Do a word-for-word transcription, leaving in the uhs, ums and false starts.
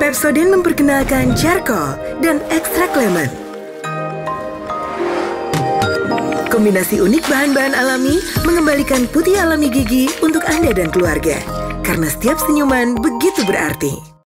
Pepsodent memperkenalkan charcoal dan ekstrak lemon. Kombinasi unik bahan-bahan alami mengembalikan putih alami gigi untuk Anda dan keluarga. Karena setiap senyuman begitu berarti.